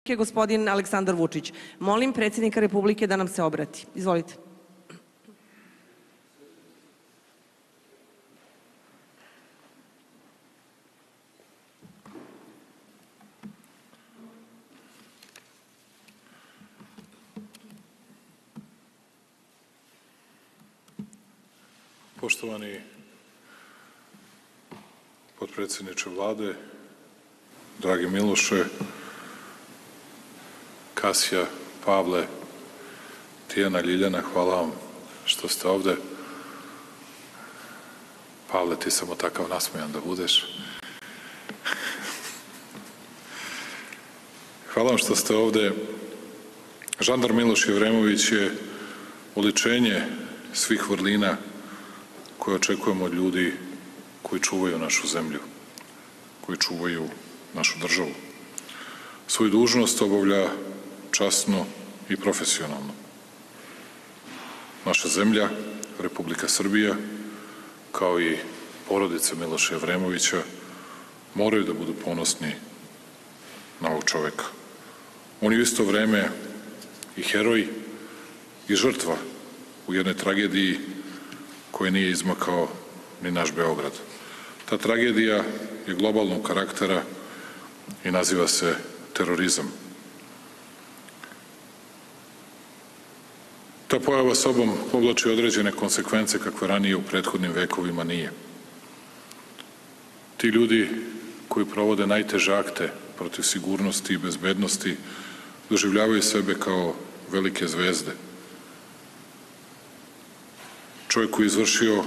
gospodin Aleksandar Vučić. Molim predsjednika Republike da nam se obrati. Izvolite. Poštovani potpredsjedniče Vlade, dragi Miloše, Kasija, Pavle, Tijana, Ljiljana, hvala vam što ste ovde. Pavle, ti samo takav nasmejan da budeš. Hvala vam što ste ovde. Žandar Miloš Jevremović je oličenje svih vrlina koje očekujemo od ljudi koji čuvaju našu zemlju, koji čuvaju našu državu. Svoju dužnost obavlja časno i profesionalno. Naša zemlja, Republika Srbija, kao i porodica Miloša Jevremovića, moraju da budu ponosni na ovog čoveka. On je u isto vreme i heroj i žrtva u jednoj tragediji koje nije izmakao ni naš Beograd. Ta tragedija je globalnog karaktera i naziva se terorizam. Ta pojava sobom povlači određene konsekvence kakve ranije u prethodnim vekovima nije. Ti ljudi koji provode najteže akte protiv sigurnosti i bezbednosti doživljavaju sebe kao velike zvezde. Čovjek koji je izvršio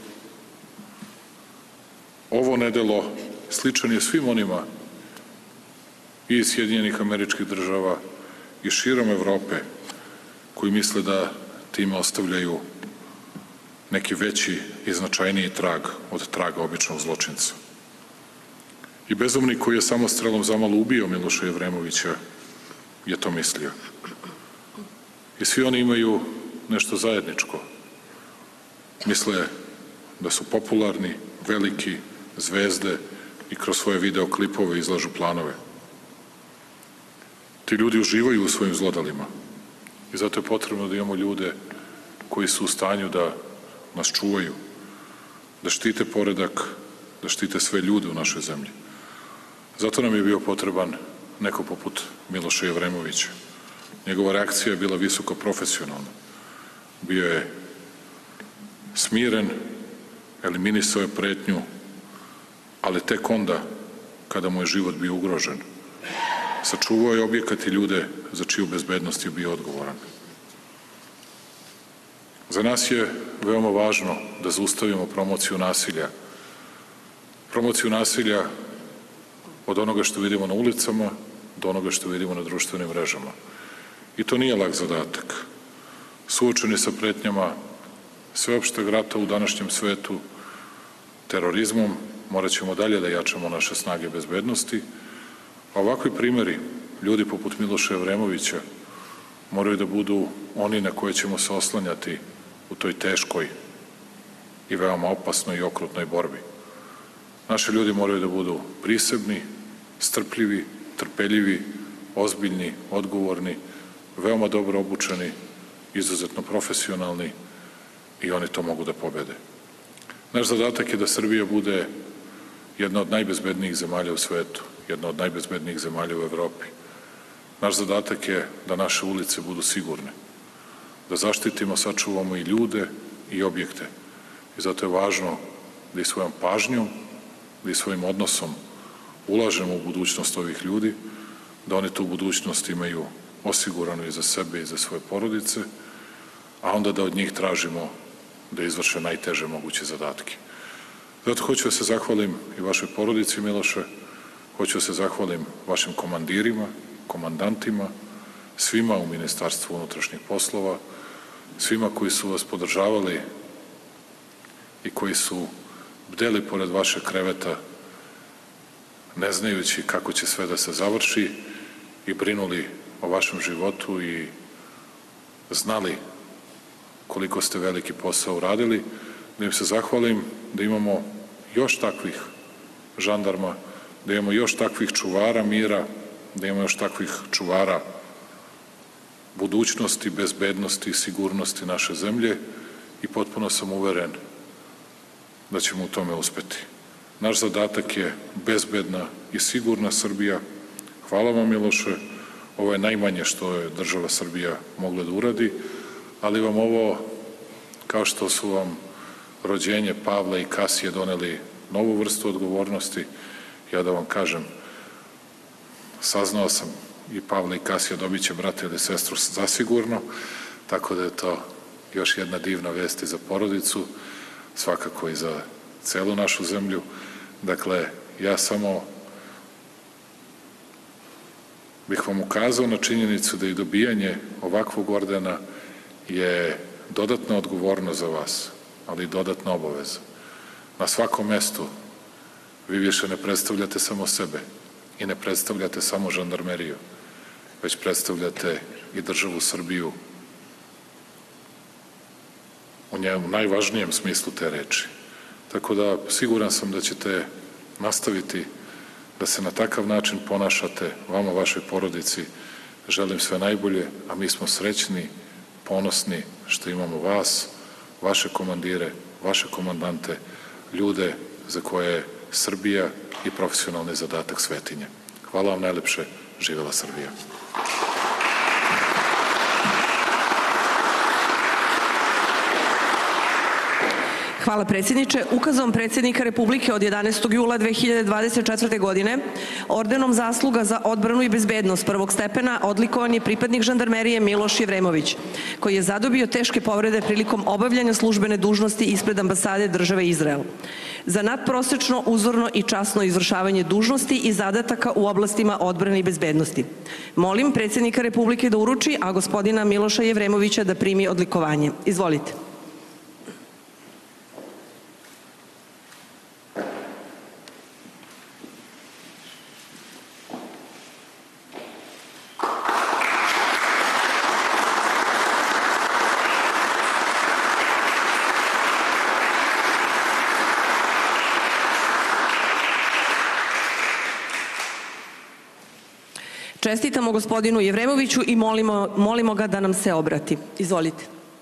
ovo nedelo sličan je svim onima i iz Sjedinjenih Američkih Država i širom Evrope koji misle da time ostavljaju neki veći i značajniji trag od traga običnog zločinca. I bezumnik koji je samostrelom zamalo ubio Miloša Jevremovića je to mislio. I svi oni imaju nešto zajedničko. Misle da su popularni, veliki, zvezde i kroz svoje videoklipove izlažu planove. Ti ljudi uživaju u svojim zlodalima i zato je potrebno da imamo ljude koji su u stanju da nas čuvaju, da štite poredak, da štite sve ljude u našoj zemlji. Zato nam je bio potreban neko poput Miloša Jevremovića. Njegova reakcija je bila visoko profesionalna. Bio je smiren, eliminisao je pretnju, ali tek onda kada mu je život bio ugrožen. Sačuvao je objekat i ljude za čiju bezbednost je bio odgovoran. Za nas je veoma važno da zaustavimo promociju nasilja. Promociju nasilja od onoga što vidimo na ulicama do onoga što vidimo na društvenim mrežama. I to nije lak zadatak. Suočeni sa pretnjama sveopšteg rata u današnjem svetu, terorizmom, morat ćemo dalje da jačamo naše snage bezbednosti, a ovakvi primeri, ljudi poput Miloša Jevremovića, moraju da budu oni na koje ćemo se oslanjati u toj teškoj i veoma opasnoj i okrutnoj borbi. Naši ljudi moraju da budu prisebni, strpljivi, trpeljivi, ozbiljni, odgovorni, veoma dobro obučeni, izuzetno profesionalni i oni to mogu da pobede. Naš zadatak je da Srbija bude jedna od najbezbednijih zemalja u svetu, jedna od najbezbednijih zemalja u Evropi. Naš zadatak je da naše ulice budu sigurne, da zaštitimo, sačuvamo i ljude i objekte. I zato je važno da i svojom pažnjom, da i svojim odnosom ulažemo u budućnost ovih ljudi, da oni tu budućnost imaju osigurano i za sebe i za svoje porodice, a onda da od njih tražimo da izvrše najteže moguće zadatke. Zato hoću da se zahvalim i vašoj porodici, Miloše, hoću da se zahvalim vašim komandirima, komandantima, svima u Ministarstvu unutrašnjih poslova, svima koji su vas podržavali i koji su bdeli pored vašeg kreveta, ne znajući kako će sve da se završi i brinuli o vašem životu i znali koliko ste veliki posao uradili, da im se zahvalim, da imamo još takvih žandarma, da imamo još takvih čuvara mira, da ima još takvih čuvara budućnosti, bezbednosti i sigurnosti naše zemlje i potpuno sam uveren da ćemo u tome uspeti. Naš zadatak je bezbedna i sigurna Srbija. Hvala vam, Miloše, ovo je najmanje što je država Srbija mogla da uradi, ali vam ovo, kao što su vam rođenje Pavla i Kasije doneli novu vrstu odgovornosti, ja da vam kažem, saznao sam i Pavla i Kasija dobit će brata ili sestru zasigurno, tako da je to još jedna divna vest i za porodicu, svakako i za celu našu zemlju. Dakle, ja samo bih vam ukazao na činjenicu da i dobijanje ovakvog ordena je dodatna odgovornost za vas, ali i dodatna obaveza. Na svakom mestu vi više ne predstavljate samo sebe i ne predstavljate samo žandarmeriju, već predstavljate i državu Srbiju u njemu najvažnijem smislu te reči. Tako da siguran sam da ćete nastaviti da se na takav način ponašate, vama, vašoj porodici. Želim sve najbolje, a mi smo srećni, ponosni što imamo vas, vaše komandire, vaše komandante, ljude za koje je Srbija i profesionalni zadatak svetinje. Hvala vam najlepše, živela Srbija. Hvala predsjedniče. Ukazom predsjednika Republike od 11. jula 2024. godine ordenom zasluga za odbranu i bezbednost prvog stepena odlikovan je pripadnik žandarmerije Miloš Jevremović, koji je zadobio teške povrede prilikom obavljanja službene dužnosti ispred ambasade države Izrael. Za nadprosečno, uzorno i časno izvršavanje dužnosti i zadataka u oblastima odbrane i bezbednosti. Molim predsjednika Republike da uruči, a gospodina Miloša Jevremovića da primi odlikovanje. Izvolite. Čestitamo gospodinu Jevremoviću i molimo ga da nam se obrati. Izvolite.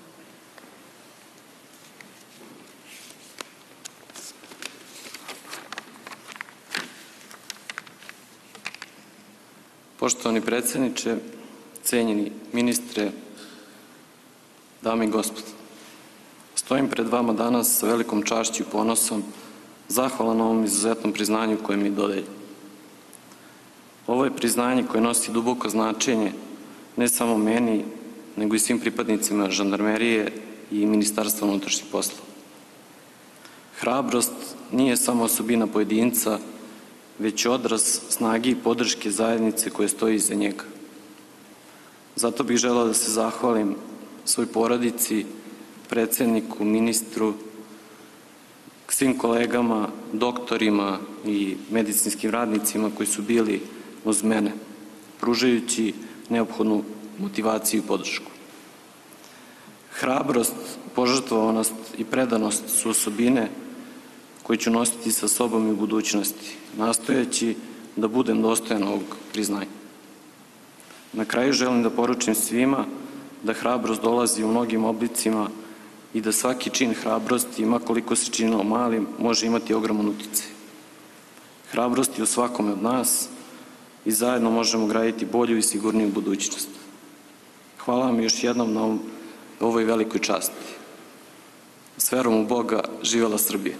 Poštovani predsjedniče, cenjeni ministre, dame i gospodo, stojim pred vama danas sa velikom čašću i ponosom, zahvalan ovom izuzetnom priznanju koje mi dodeljuje. Ovo je priznanje koje nosi duboko značenje ne samo meni, nego i svim pripadnicima žandarmerije i Ministarstva unutrašnjih poslova. Hrabrost nije samo osobina pojedinca, već odraz snage i podrške zajednice koje stoji iza njega. Zato bih želeo da se zahvalim svoj porodici, predsjedniku, ministru, svim kolegama, doktorima i medicinskim radnicima koji su bili uz mene, pružajući neophodnu motivaciju i podršku. Hrabrost, požrtvovanost i predanost su osobine koje ću nositi sa sobom i u budućnosti, nastojeći da budem dostojan ovog priznanja. Na kraju želim da poručim svima da hrabrost dolazi u mnogim oblicima i da svaki čin hrabrosti, ma koliko se činilo malim, može imati ogroman uticaj. Hrabrost je u svakome od nas i zajedno možemo graditi bolju i sigurniju budućnost. Hvala vam još jednom na ovoj velikoj časti. S verom u Boga, živela Srbija.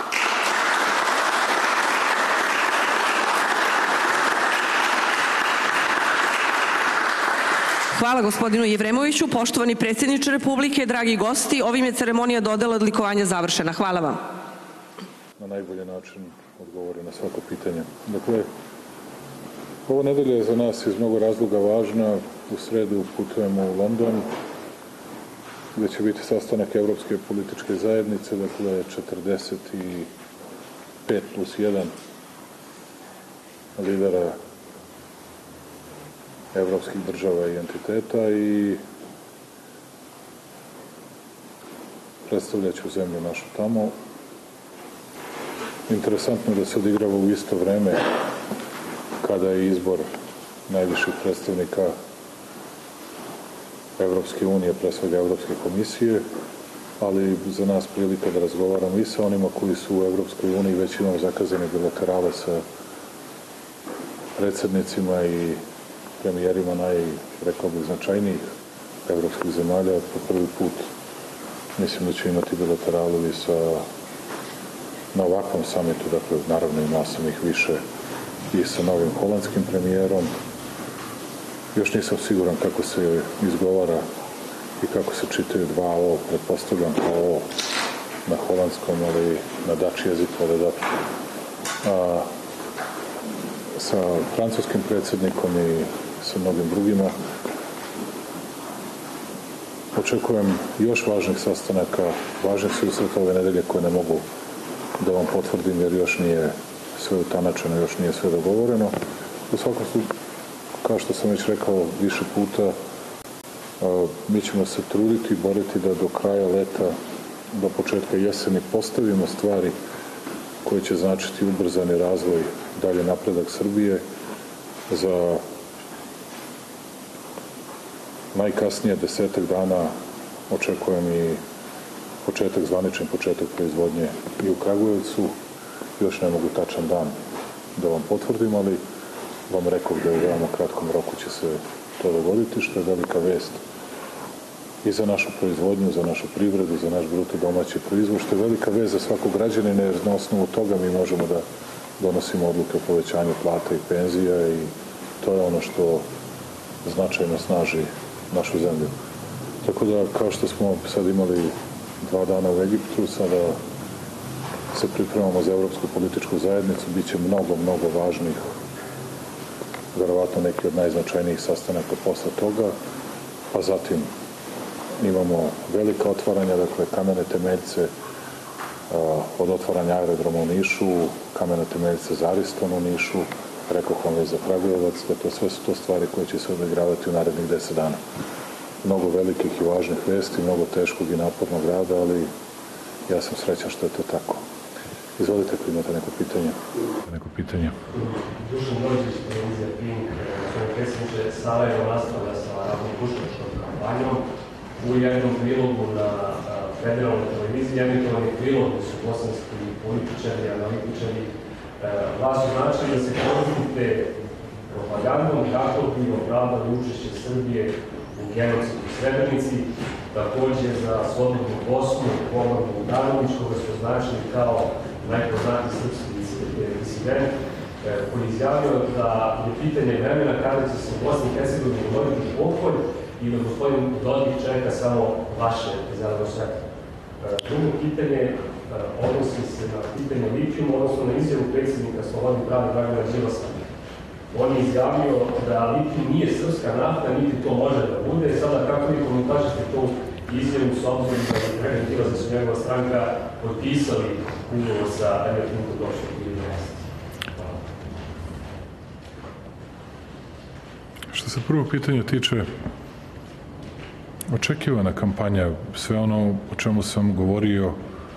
Hvala gospodinu Jevremoviću. Poštovani predsjedniče Republike, dragi gosti, ovim je ceremonija dodela odlikovanja završena. Hvala vam. Na najbolji način odgovore na svako pitanje. Dakle, ova nedelja je za nas iz mnogo razloga važna. U sredu putujemo u London, gde će biti sastanak Evropske političke zajednice, dakle 45+1 lidera evropskih država i entiteta i predstavljaću zemlju našu tamo. Interesantno da se odigrava u isto vreme kada je izbor najviših predstavnika Evropske unije, pre svega Evropske komisije, ali za nas prilika da razgovaramo i sa onima koji su u Evropskoj uniji, već imamo zakazane bilaterale sa predsednicima i premijerima rekao bih, značajnijih evropskih zemalja. Po prvi put mislim da ću imati bilateralu i na ovakvom samitu, dakle, naravno imao sam ih više i sa novim holandskim premijerom. Još nisam siguran kako se izgovara i kako se čitaju dva O, pretpostavljam kao O na holandskom, ali na dač jeziku, ali dobro. Sa francuskim predsjednikom i sa mnogim drugima očekujem još važnih sastanaka, važnih susreta ove nedelje koje ne mogu da vam potvrdim jer još nije sve utanačeno, još nije sve dogovoreno. U svakom slučaju, kao što sam već rekao više puta, mi ćemo se truditi i boriti da do kraja leta, do početka jeseni postavimo stvari koje će značiti ubrzani razvoj, dalje napredak Srbije. Za najkasnije 10 dana očekujem i zvaničan početak proizvodnje i u Kragujevcu. Još ne mogu tačan dan da vam potvrdim, ali vam rekao da u veoma kratkom roku će se to dogoditi, što je velika vest i za našu proizvodnju, za našu privredu, za naš bruto domaći proizvod, što je velika vest za svakog građanina, jer na osnovu toga mi možemo da donosimo odluke o povećanju plata i penzija i to je ono što značajno snaži našu zemlju. Tako da, kao što smo sad imali 2 dana u Egiptu, sada se pripremamo za Evropsku političku zajednicu, bit će mnogo važnih, verovatno neki od najznačajnijih sastanaka posle toga, pa zatim imamo velika otvaranja, dakle kamene temeljce od otvaranja aerodroma u Nišu, kamene temeljce za Ariston u Nišu, rekoh vam već za Kragujevac, dakle sve su to stvari koje će se odigravati u narednih 10 dana. Mnogo velikih i važnih vesti, mnogo teškog i napornog rada, ali ja sam srećan što je to tako. Izvolite ako imate neko pitanje. Dušan Đorđević, televizija Pink, gospodine predsjedniče, Sarajevo nastavlja sa ratno-puštačkom kampanjom. U jednom prilogu na federalnoj televiziji emitovani prilogu su bosanski političari, analitičari vas označili da se koristite propagandom kako bi opravdali učešće Srbije u genocidu u Srebrenici, takođe za slobodnu Bosnu, Boban Bogdanović, koga su označili kao najpoznatiji srpski disident, koji izjavio da je pitanje vremena kada će se u Bosni i Hercegovini dogoditi pokolj i da gospodin Dodik čeka samo vaše zeleno svetlo. Drugo pitanje odnosi se na pitanje litijuma, odnosno na izjavu predsjednika Slobodne pravde Dragana Đilasa. On je izjavio da litijum nije srpska nafta, niti to može da bude. Sada kako vi komentarišete tu izjavu s obzirom da je Dragan Đilas da su njegova stranka potpisali ugovor sa Energetinkom došli u 2011. Hvala. Što se prvo pitanja tiče, očekivana kampanja, sve ono o čemu sam govorio,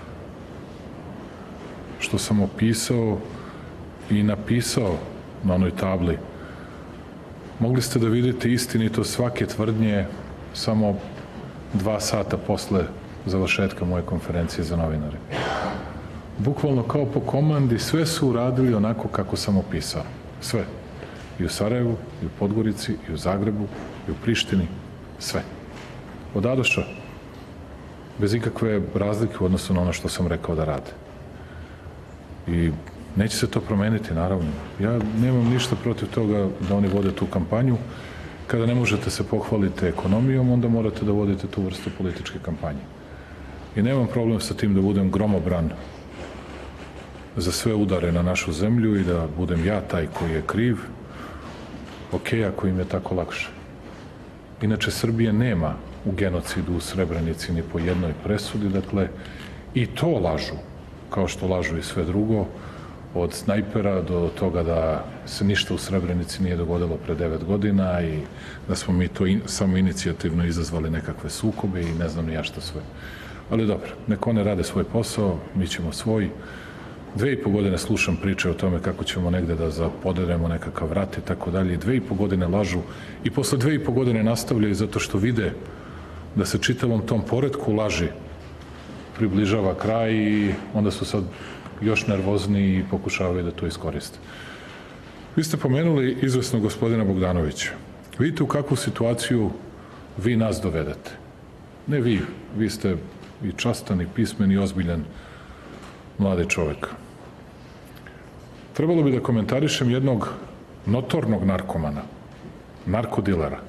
što sam opisao i napisao na onoj tabli, mogli ste da vidite istinito svake tvrdnje samo 2 sata posle završetka moje konferencije za novinare. Bukvalno kao po komandi sve su uradili onako kako sam opisao. Sve. I u Sarajevu, i u Podgorici, i u Zagrebu, i u Prištini. Sve. Od A do Š. Bez ikakve razlike u odnosu na ono što sam rekao da rade. I neće se to promeniti, naravno. Ja nemam ništa protiv toga da oni vode tu kampanju. Kada ne možete se pohvaliti ekonomijom, onda morate da vodite tu vrstu političke kampanje. I nemam problem sa tim da budem gromobran za sve udare na našu zemlju i da budem ja taj koji je kriv. Ok, ako im je tako lakše. Inače, Srbije nema u genocidu u Srebrenici ni po jednoj presudi, dakle, i to lažu, kao što lažu i sve drugo, od snajpera do toga da se ništa u Srebrenici nije dogodilo pre 9 godina i da smo mi to samo inicijativno izazvali nekakve sukobe i ne znam ni ja šta sve. Ali dobro, nek one rade svoj posao, mi ćemo svoj. 2,5 godine slušam priče o tome kako ćemo negde da zapoderemo nekakav rat i tako dalje. 2,5 godine lažu i posle 2,5 godine nastavljaju zato što vide da se čitavom tom poretku laži približava kraj i onda su sad još nervozniji i pokušavaju da to iskoriste. Vi ste pomenuli izvesno gospodina Bogdanovića. Vidite u kakvu situaciju vi nas dovedete. Ne vi, vi ste i častan, i pismen, i ozbiljan mladi čovek. Trebalo bi da komentarišem jednog notornog narkomana, narkodilera,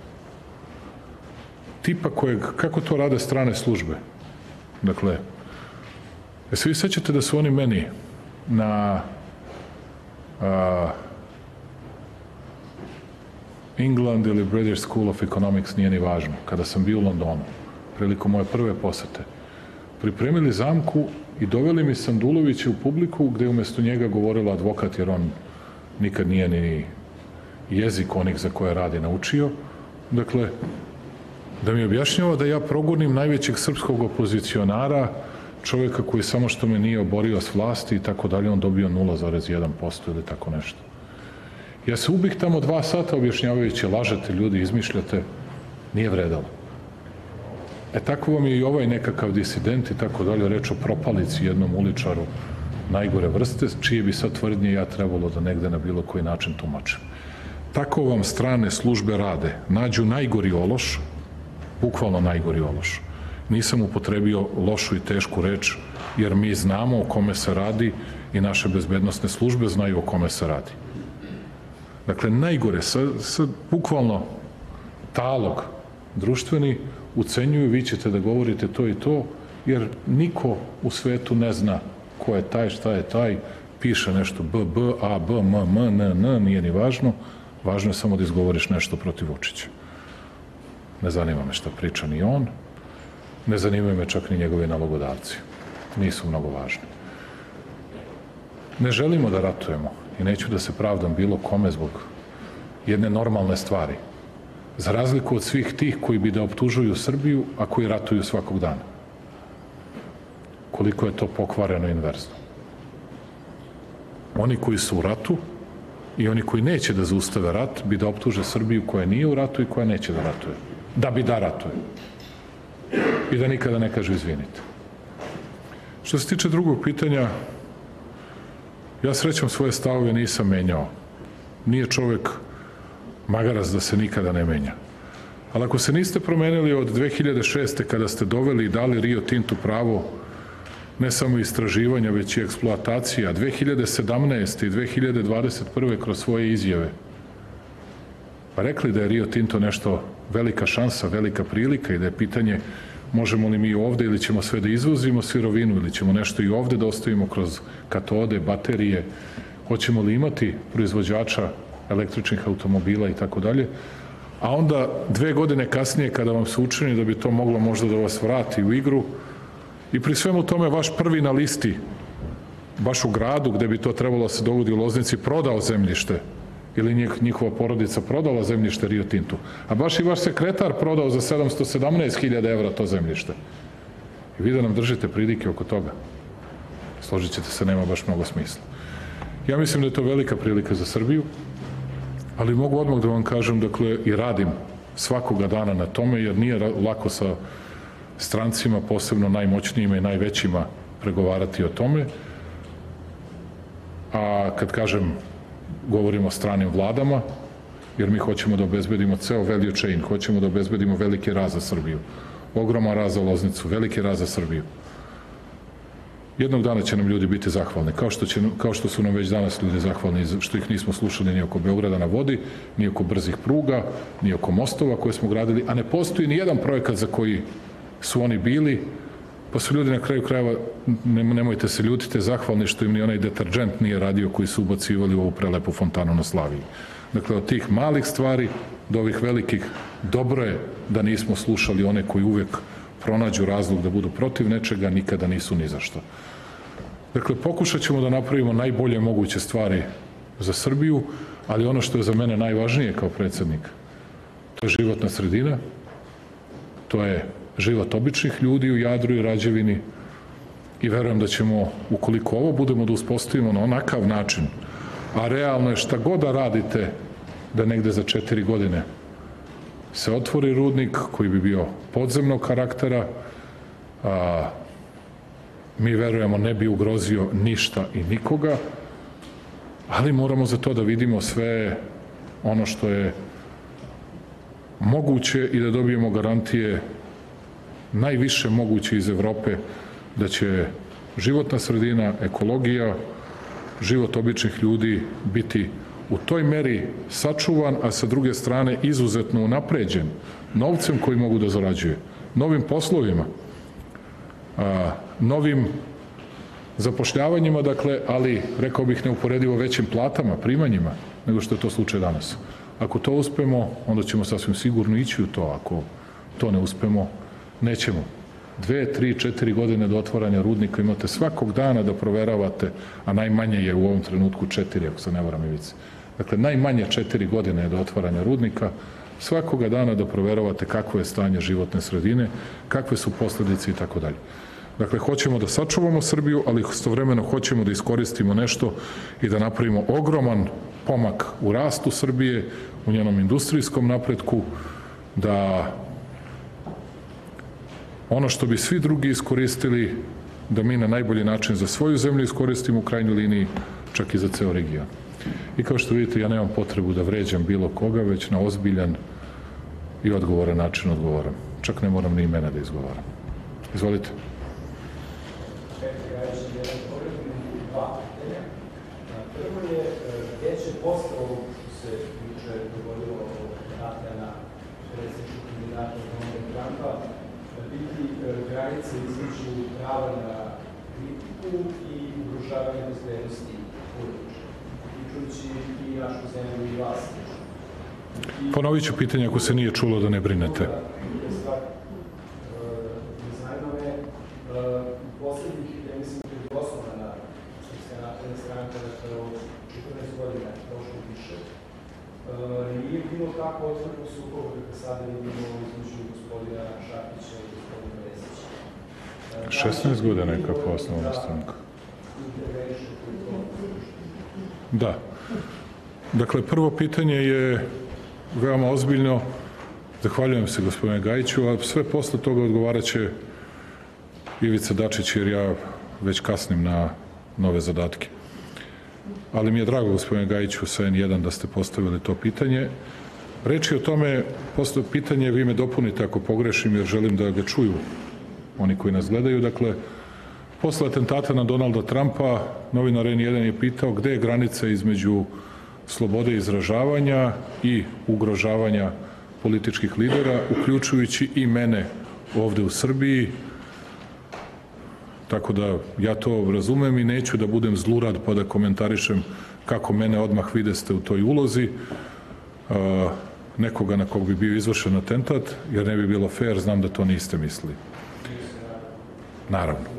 tipa kojeg, kako to rade strane službe. Dakle, svi sećate da su oni meni na England ili British School of Economics, nije ni važno, kada sam bio u Londonu, prilikom moje prve posete, pripremili zamku i doveli mi Sandulovića u publiku gde je umesto njega govorila advokat, jer on nikad nije ni jezik onih za koje radi naučio. Dakle, da mi objašnjava da ja progonim najvećeg srpskog opozicionara, čovjeka koji samo što me nije oborio s vlasti i tako dalje, on dobio 0,1% ili tako nešto. Ja se ubih tamo 2 sata objašnjavajući, lažete ljudi, izmišljate, nije vredalo. Tako vam je i ovaj nekakav disident i tako dalje, reč o propalici, jednom uličaru najgore vrste, čije bi sad tvrdnje ja trebalo da negde na bilo koji način tumačim. Tako vam strane službe rade. Nađu najgori ološ, bukvalno najgori ološ. Nisam upotrebio lošu i tešku reč, jer mi znamo o kome se radi i naše bezbednosne službe znaju o kome se radi. Dakle, najgore, bukvalno talog društveni, ucenjuju, vi ćete da govorite to i to, jer niko u svetu ne zna ko je taj, šta je taj, piše nešto BB, A, B, M, M, N, N, nije ni važno, važno je samo da izgovoriš nešto protiv Vučića. Ne zanima me šta priča ni on, ne zanimaju me čak ni njegovi nalogodavci. Nisu mnogo važni. Ne želimo da ratujemo i neću da se pravdam bilo kome zbog jedne normalne stvari. Za razliku od svih tih koji bi da optužuju Srbiju, a koji ratuju svakog dana. Koliko je to pokvareno inverzno. Oni koji su u ratu i oni koji neće da zaustave rat bi da optuže Srbiju koja nije u ratu i koja neće da ratuje. Da bi da ratuje. I da nikada ne kaže izvinite. Što se tiče drugog pitanja, ja srećom svoje stavove nisam menjao. Nije čovek magarac da se nikada ne menja. Ali ako se niste promenili od 2006. kada ste doveli i dali Rio Tintu pravo ne samo istraživanja, već i eksploatacija, 2017. i 2021. kroz svoje izjave, pa rekli da je Rio Tinto nešto velika šansa, velika prilika i da je pitanje možemo li mi ovde ili ćemo sve da izvozimo sirovinu ili ćemo nešto i ovde da ostavimo kroz katode, baterije, hoćemo li imati proizvođača električnih automobila i tako dalje, a onda 2 godine kasnije kada vam se učini da bi to moglo možda da vas vrati u igru i pri svemu tome vaš prvi na listi, baš u gradu gde bi to trebalo da se dogodi u Loznici, prodao zemljište ili njihova porodica prodala zemljište Rio Tintu, a baš i vaš sekretar prodao za 717.000 evra to zemljište. I vi da nam držite pridike oko toga, složit ćete se, nema baš mnogo smisla. Ja mislim da je to velika prilika za Srbiju, ali mogu odmah da vam kažem, dakle, i radim svakoga dana na tome, jer nije lako sa strancima, posebno najmoćnijima i najvećima, pregovarati o tome. A kad kažem, govorimo o stranim vladama, jer mi hoćemo da obezbedimo ceo value chain, hoćemo da obezbedimo veliki raz za Srbiju, ogroman raz za Loznicu, veliki raz za Srbiju. Jednog dana će nam ljudi biti zahvalni, kao što su nam već danas ljudi zahvalni, što ih nismo slušali ni oko Beograda na vodi, ni oko brzih pruga, ni oko mostova koje smo gradili, a ne postoji ni jedan projekat za koji su oni bili, pa su ljudi na kraju krajeva, nemojte se ljutite, zahvalni što im ni onaj deterđent nije radio koji su ubacivali u ovu prelepu fontanu na Slaviji. Dakle, od tih malih stvari do ovih velikih, dobro je da nismo slušali one koji uvek pronađu razlog da budu protiv nečega, nikada nisu ni za što. Dakle, pokušat ćemo da napravimo najbolje moguće stvari za Srbiju, ali ono što je za mene najvažnije kao predsednik, to je životna sredina, to je život običnih ljudi u Jadru i Rađevini, i verujem da ćemo, ukoliko ovo budemo da uspostavimo na onakav način, a realno je šta god da radite, da negde za 4 godine se otvori rudnik koji bi bio podzemnog karaktera, mi verujemo ne bi ugrozio ništa i nikoga, ali moramo za to da vidimo sve ono što je moguće i da dobijemo garantije najviše moguće iz Evrope da će životna sredina, ekologija, život običnih ljudi biti u toj meri sačuvan, a sa druge strane izuzetno unapređen novcem koji mogu da zarađuje, novim poslovima, novim zapošljavanjima, dakle, ali rekao bih neuporedivo većim platama, primanjima, nego što je to slučaj danas. Ako to uspemo, onda ćemo sasvim sigurno ići u to. Ako to ne uspemo, nećemo. 2, 3, 4 godine do otvaranja rudnika imate svakog dana da proveravate, a najmanje je u ovom trenutku 4, ako se ne varam, Ivice. Dakle, najmanje 4 godine je do otvaranja rudnika, svakoga dana da proveravate kakvo je stanje životne sredine, kakve su posledice i tako dalje. Dakle, hoćemo da sačuvamo Srbiju, ali istovremeno hoćemo da iskoristimo nešto i da napravimo ogroman pomak u rastu Srbije, u njenom industrijskom napretku, da ono što bi svi drugi iskoristili, da mi na najbolji način za svoju zemlju iskoristimo u krajnjoj liniji, čak i za ceo region. I kao što vidite, ja nemam potrebu da vređam bilo koga, već na ozbiljan i odgovoran način odgovaram. Čak ne moram ni imena da izgovaram. Izvolite. Prvo je, gdje će posle ovog što se juče dogodilo od napljana predsjedničkog kandidata Donalda Trumpa biti granice između prava na kritiku i ugrožavanje bezbednosti područja, uključujući i našu zemlju i vas. Ponovit ću pitanje ako se nije čulo, da ne brinete. Zanima me, u poslednjih, ja mislim, kad je osnovana Srpska napredna stranka, dakle, od 14 godina, prošlo više, nije bilo tako otvoreno sukoba kako sada vidimo između gospodina Šapića i gospodina Vesića. 16 godina je kako osnovna stranka. Da. Dakle, prvo pitanje je veoma ozbiljno. Zahvaljujem se gospodine Gajiću, a sve posle toga odgovarat će Ivica Dačić, jer ja već kasnim na nove zadatke. Ali mi je drago, gospodine Gajiću, sa N1 da ste postavili to pitanje. Reč je o tome, posle pitanje, vi me dopunite ako pogrešim, jer želim da ga čuju oni koji nas gledaju. Dakle, posle atentata na Donalda Trumpa, novinar N1 je pitao gde je granica između slobode izražavanja i ugrožavanja političkih lidera, uključujući i mene ovde u Srbiji. Tako da ja to razumem i neću da budem zlurad pa da komentarišem kako mene odmah videste u toj ulozi nekoga na kog bi bio izvršen atentat, jer ne bi bilo fair, znam da to niste mislili. Naravno.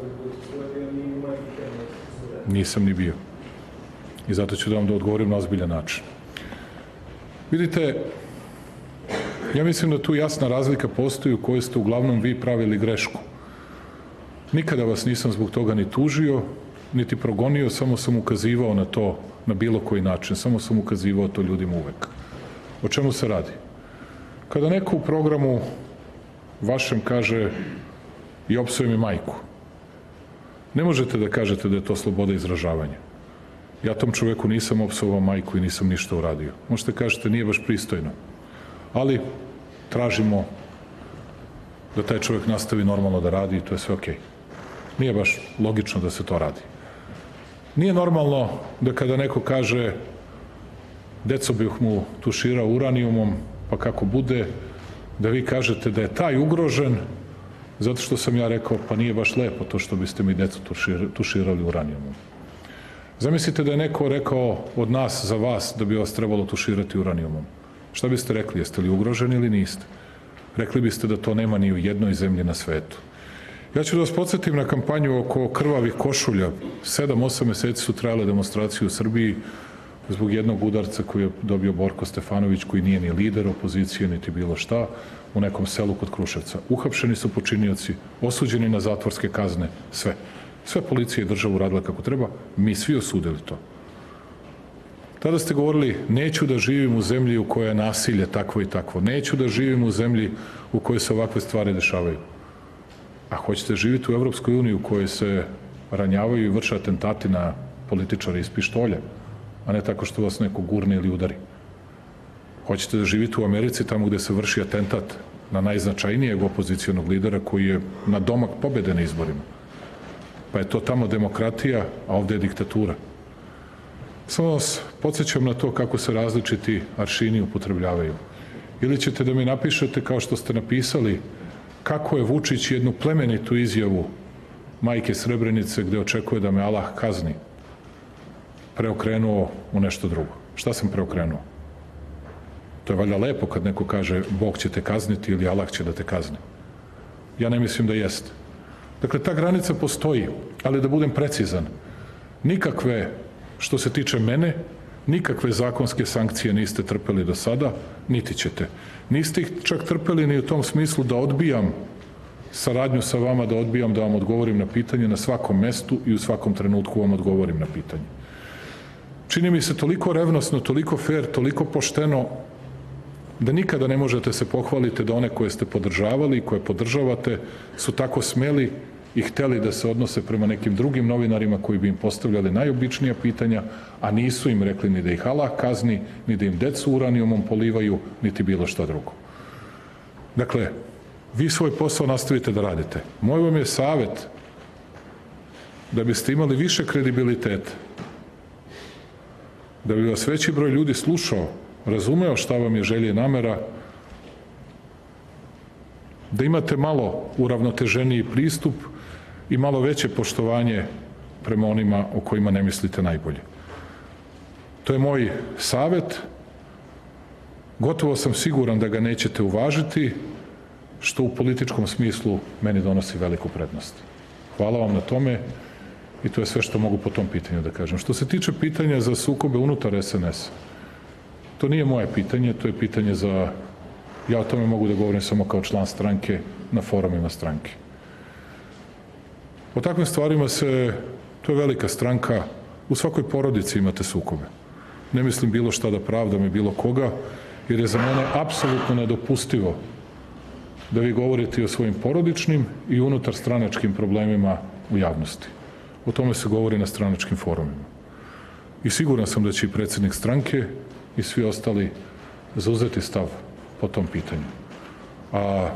Nisam ni bio. I zato ću da vam da odgovorim na ozbiljan način. Vidite, ja mislim da tu jasna razlika postoji u kojoj ste uglavnom vi pravili grešku. Nikada vas nisam zbog toga ni tužio, niti progonio, samo sam ukazivao na to na bilo koji način, samo sam ukazivao to ljudima uvek. O čemu se radi? Kada neko u programu vašem kaže i opsuje mi majku, ne možete da kažete da je to sloboda izražavanja. Ja tom čoveku nisam opsovao majku i nisam ništa uradio. Možete kažete nije baš pristojno, ali tražimo da taj čovjek nastavi normalno da radi i to je sve okej. Nije baš logično da se to radi. Nije normalno da kada neko kaže deco bih mu tuširao uranijumom, pa kako bude, da vi kažete da je taj ugrožen zato što sam ja rekao pa nije baš lepo to što biste mi decu tuširali uranijumom. Zamislite da je neko rekao od nas za vas da bi vas trebalo tuširati uranijumom. Šta biste rekli? Jeste li ugroženi ili niste? Rekli biste da to nema ni u jednoj zemlji na svetu. Ja ću da vas podsjetim na kampanju oko krvavih košulja. 7-8 meseci su trajale demonstracije u Srbiji zbog jednog udarca koji je dobio Borko Stefanović, koji nije ni lider opozicije, niti bilo šta, u nekom selu kod Kruševca. Uhapšeni su počinioci, osuđeni na zatvorske kazne, sve. Sve policija i država uradila kako treba, mi svi osudili to. Tada ste govorili, neću da živim u zemlji u kojoj je nasilje takvo i takvo, neću da živim u zemlji u kojoj se ovakve stvari dešavaju. A hoćete živjeti u Evropskoj uniji u kojoj se ranjavaju i vrše atentati na političare iz pištolja, a ne tako što vas neko gurne ili udari. Hoćete da živite u Americi tamo gde se vrši atentat na najznačajnijeg opozicionog lidera koji je na domak pobede na izborima. Pa je to tamo demokratija, a ovde je diktatura. Samo vas podsjećam na to kako se različiti aršini upotrebljavaju. Ili ćete da mi napišete kao što ste napisali kako je Vučić jednu plemenitu izjavu majke Srebrenice gde očekuje da me Allah kazni preokrenuo u nešto drugo. Šta sam preokrenuo? To je valjda lepo kad neko kaže Bog će te kazniti ili Allah će da te kazni. Ja ne mislim da jeste. Dakle, ta granica postoji, ali da budem precizan. Nikakve, što se tiče mene, nikakve zakonske sankcije niste trpeli do sada, niti ćete. Niste ih čak trpeli ni u tom smislu da odbijam saradnju sa vama, da odbijam da vam odgovorim na pitanje na svakom mestu i u svakom trenutku vam odgovorim na pitanje. Čini mi se toliko revnosno, toliko fair, toliko pošteno, da nikada ne možete se pohvaliti da one koje ste podržavali i koje podržavate su tako smeli i hteli da se odnose prema nekim drugim novinarima koji bi im postavljali najobičnija pitanja, a nisu im rekli ni da ih Allah kazni, ni da im decu uranijumom polivaju, niti bilo šta drugo. Dakle, vi svoj posao nastavite da radite. Moj vam je savet da biste imali više kredibiliteta, da bi vas veći broj ljudi slušao, razumeo šta vam je želje i namera, da imate malo uravnoteženiji pristup i malo veće poštovanje prema onima o kojima ne mislite najbolje. To je moj savet. Gotovo sam siguran da ga nećete uvažiti, što u političkom smislu meni donosi veliku prednost. Hvala vam na tome i to je sve što mogu po tom pitanju da kažem. Što se tiče pitanja za sukobe unutar SNS, to nije moje pitanje, to je pitanje za... Ja o tome mogu da govorim samo kao član stranke na forumima stranke. O takvim stvarima se... To je velika stranka. U svakoj porodici imate sukobe. Ne mislim bilo šta da pravdam i bilo koga, jer je za mene apsolutno nedopustivo da vi govorite o svojim porodičnim i unutar stranačkim problemima u javnosti. O tome se govori na stranačkim forumima. I siguran sam da će i predsjednik stranke i svi ostali zauzeti stav po tom pitanju. A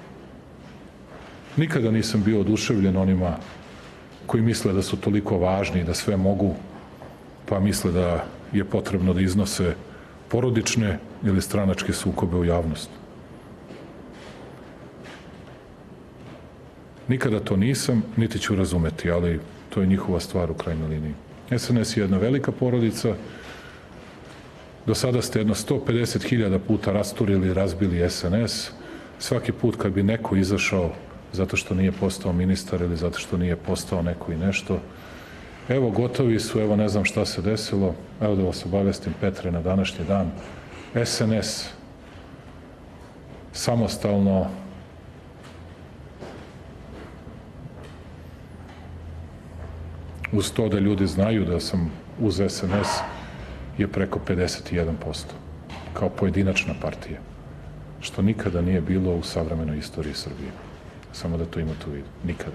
nikada nisam bio oduševljen onima koji misle da su toliko važni i da sve mogu, pa misle da je potrebno da iznose porodične ili stranačke sukobe u javnost. Nikada to nisam, niti ću razumeti, ali to je njihova stvar u krajnjoj liniji. SNS je jedna velika porodica. Do sada ste jedno 150.000 puta rasturili i razbili SNS. Svaki put kad bi neko izašao zato što nije postao ministar ili zato što nije postao neko i nešto, evo gotovi su, evo ne znam šta se desilo, evo da vas obavestim Petre na današnji dan, SNS samostalno uz to da ljudi znaju da sam uz SNS je preko 51% kao pojedinačna partija, što nikada nije bilo u savremenoj istoriji Srbije. Samo da to imate u vidu. Nikada.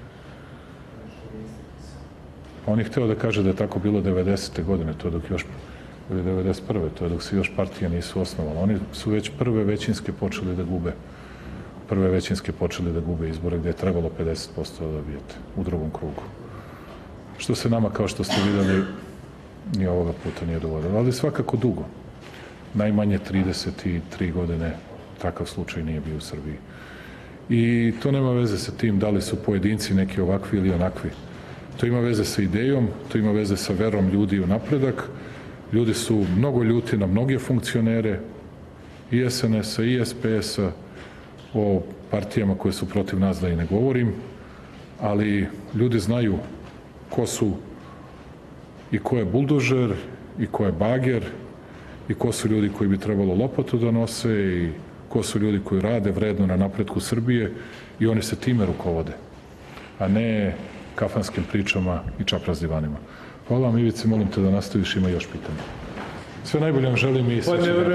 On je hteo da kaže da je tako bilo 90. godine, to je dok još, ili 91. to je dok se još partije nisu osnovali. Oni su već prve većinske počeli da gube izbore gde je trebalo 50% da dobijete u drugom krugu. Što se nama, kao što ste videli, ni ovoga puta nije dovoljeno, ali svakako dugo. Najmanje 33 godine takav slučaj nije bio u Srbiji. I to nema veze sa tim da li su pojedinci neki ovakvi ili onakvi. To ima veze sa idejom, to ima veze sa verom ljudi u napredak. Ljudi su mnogo ljuti na mnoge funkcionere i SNS-a i SPS-a, o partijama koje su protiv nas da i ne govorim, ali ljudi znaju ko su i ko je buldožer i ko je bager i ko su ljudi koji bi trebalo lopatu da nose i ko su ljudi koji rade vredno na napretku Srbije i oni se time rukovode, a ne kafanskim pričama i čapraz divanima. Hvala vam, Ivice, molim te da nastaviš, ima još pitanja. Sve najbolje vam želim i sve